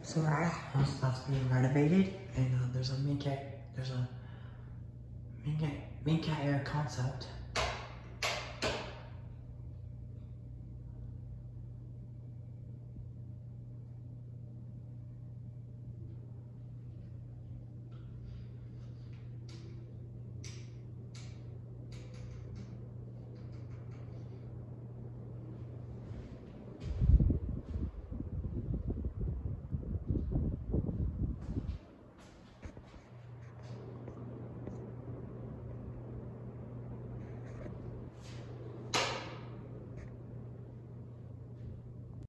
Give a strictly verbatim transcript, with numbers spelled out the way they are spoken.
So our house is about to be renovated, and uh, there's a Minka, there's a Minka, Minka Air concept